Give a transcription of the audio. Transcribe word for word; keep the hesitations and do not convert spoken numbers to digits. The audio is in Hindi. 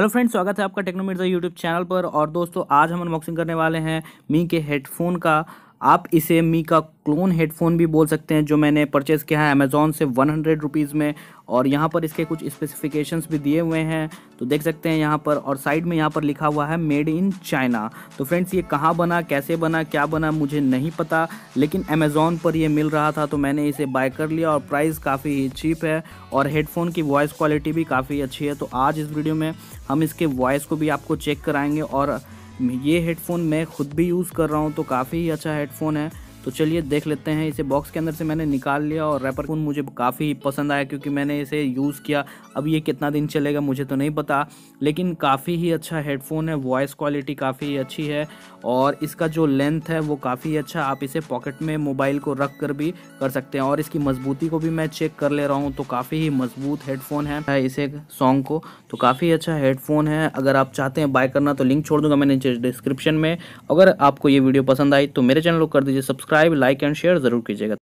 हेलो फ्रेंड्स, स्वागत है आपका टेक्नो मिर्ज़ा यूट्यूब चैनल पर। और दोस्तों, आज हम अनबॉक्सिंग करने वाले हैं मी के हेडफोन का। आप इसे मी का क्लोन हेडफोन भी बोल सकते हैं, जो मैंने परचेज़ किया है अमेज़ॉन से वन हंड्रेड रुपीज़ में। और यहाँ पर इसके कुछ स्पेसिफिकेशंस भी दिए हुए हैं, तो देख सकते हैं यहाँ पर। और साइड में यहाँ पर लिखा हुआ है मेड इन चाइना। तो फ्रेंड्स, ये कहाँ बना, कैसे बना, क्या बना, मुझे नहीं पता, लेकिन अमेज़ॉन पर ये मिल रहा था तो मैंने इसे बाय कर लिया। और प्राइस काफ़ी ही चीप है और हेडफोन की वॉइस क्वालिटी भी काफ़ी अच्छी है। तो आज इस वीडियो में हम इसके वॉइस को भी आपको चेक कराएंगे। और ये हेडफोन मैं खुद भी यूज़ कर रहा हूँ, तो काफ़ी ही अच्छा हेडफोन है। तो चलिए देख लेते हैं। इसे बॉक्स के अंदर से मैंने निकाल लिया और रैपर फोन मुझे काफ़ी पसंद आया, क्योंकि मैंने इसे यूज़ किया। अब ये कितना दिन चलेगा मुझे तो नहीं पता, लेकिन काफ़ी ही अच्छा हेडफोन है। वॉइस क्वालिटी काफ़ी अच्छी है और इसका जो लेंथ है वो काफ़ी अच्छा। आप इसे पॉकेट में मोबाइल को रख कर भी कर सकते हैं। और इसकी मजबूती को भी मैं चेक कर ले रहा हूँ, तो काफ़ी ही मजबूत हेडफोन है इसे सॉन्ग को। तो काफ़ी अच्छा हेडफोन है। अगर आप चाहते हैं बाय करना तो लिंक छोड़ दूंगा मैंने डिस्क्रिप्शन में। अगर आपको ये वीडियो पसंद आई तो मेरे चैनल को कर दीजिए सब्सक्राइब, लाइक एंड शेयर ज़रूर कीजिएगा।